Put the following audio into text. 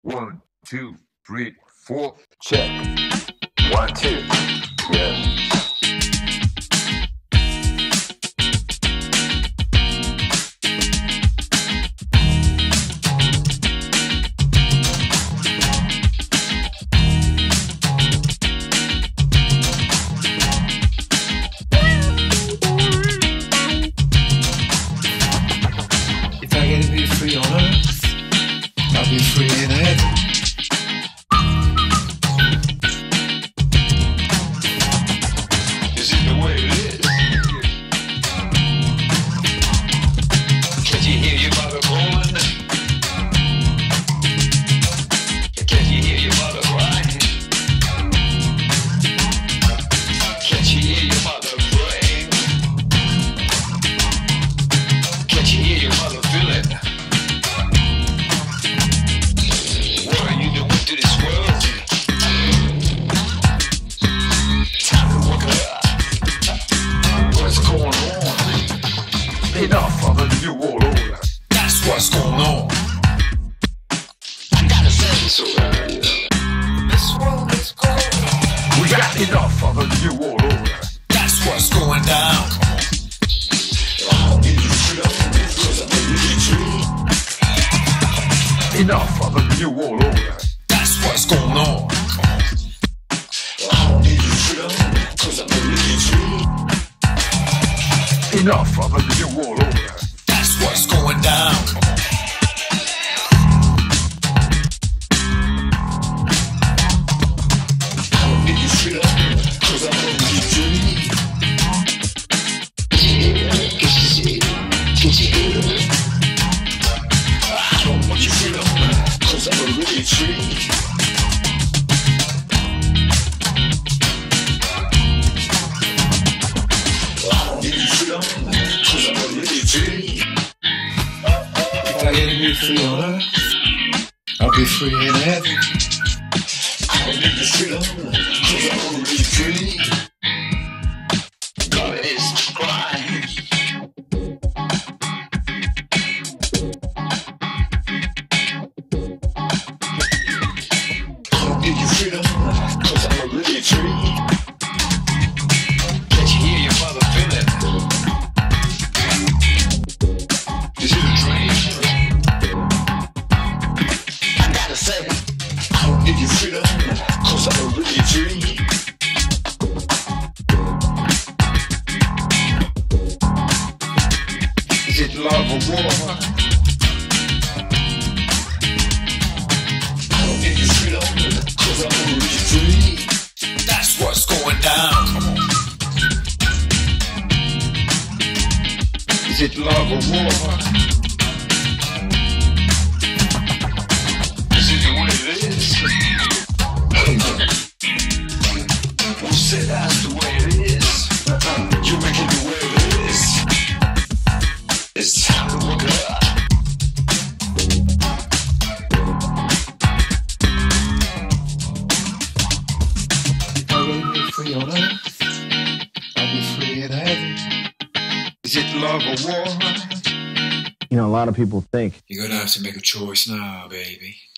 1, 2, 3, 4. Check. 1, 2. Yeah. If I get to be free on earth, I'll be free in heaven. Is it the way it is? Can't you hear your mother calling? Can't you hear your mother crying? Can't you hear your mother praying? Can't you hear your mother feeling? What are you doing to this world? Time to wake up. What's going on? Enough of the new world order. That's what's going on. I gotta say it so loud, you know. This world is going on. We got enough of the new world order. That's what's going down. Enough of the new world order. That's what's going on. Enough of the new world order. That's what's going down. If I get to be free on earth, I'll be free in heaven. God is crying. Give you freedom, 'cause I'm really free. Can't you hear your mother feeling? Is it a dream? I gotta say, I don't give you freedom, 'cause I'm really free. Is it love or war? I don't give you freedom, 'cause I'm really free. That's what's going down. Is it love or war? Is it the way it is? Who said that's the way it is? You make it the way it is. It's time to wake up. If I get to be free on earth, I'll be free in heaven. Is it love or war? You know, a lot of people think You're gonna have to make a choice now, baby.